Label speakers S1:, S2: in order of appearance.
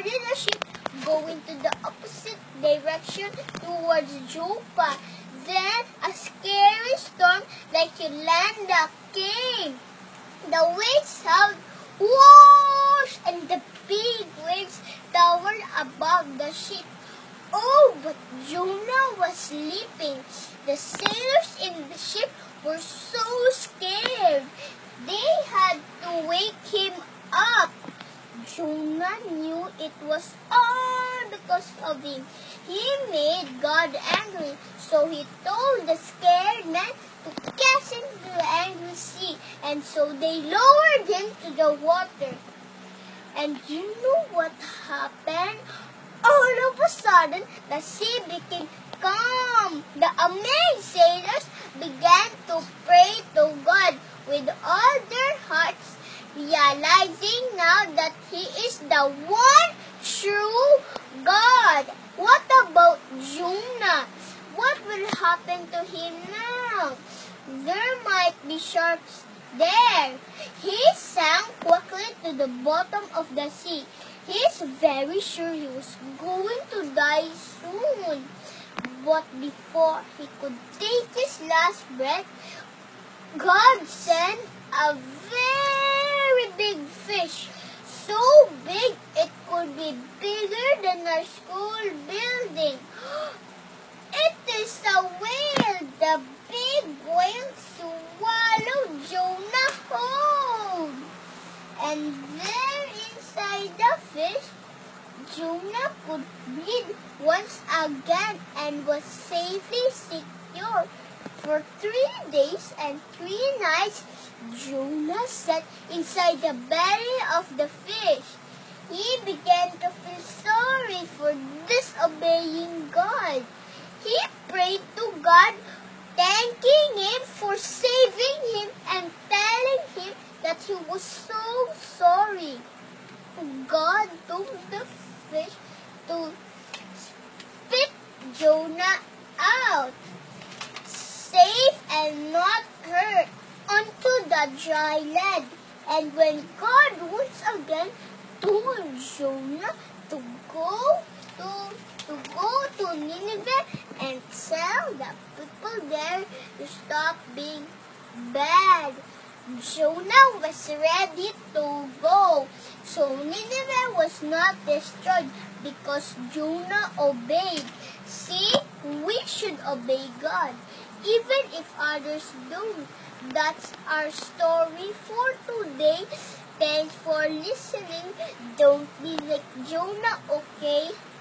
S1: boarded a ship going to the opposite direction towards Joppa. Then a scary storm like Yolanda came. The waves howled, whoosh, and the big waves towered above the ship. Oh, but Jonah was sleeping. The sailors in the ship were so scared. They had to wake him up. Jonah knew it was all because of him. He made God angry, so he told the scared man to cast him into the angry sea, and so they lowered him to the water. And you know what happened? All of a sudden, the sea became calm. The amazed sailors began to pray to God with all their hearts, realizing now that He is the one true God. What about Jonah? What will happen to him now? There might be sharks there. He sank quickly to the bottom of the sea. He is very sure he was going to die soon. But before he could take his last breath, God sent a very big fish. So big it could be bigger than our school building. It is a whale. The big whale swallowed Jonah whole. And there inside the fish, Jonah could breathe once again and was safely secure. For 3 days and 3 nights, Jonah sat inside the belly of the fish. He began to feel sorry for disobeying God. He prayed to God, thanking Him for saving him and telling him that he was so sorry. God told the fish to spit Jonah out, safe and not hurt, onto the dry land. And when God once again told Jonah to go to Nineveh and tell the people there to stop being bad, Jonah was ready to go. So Nineveh was not destroyed because Jonah obeyed. See, we should obey God, even if others don't. That's our story for today. Thanks for listening. Don't be like Jonah, okay?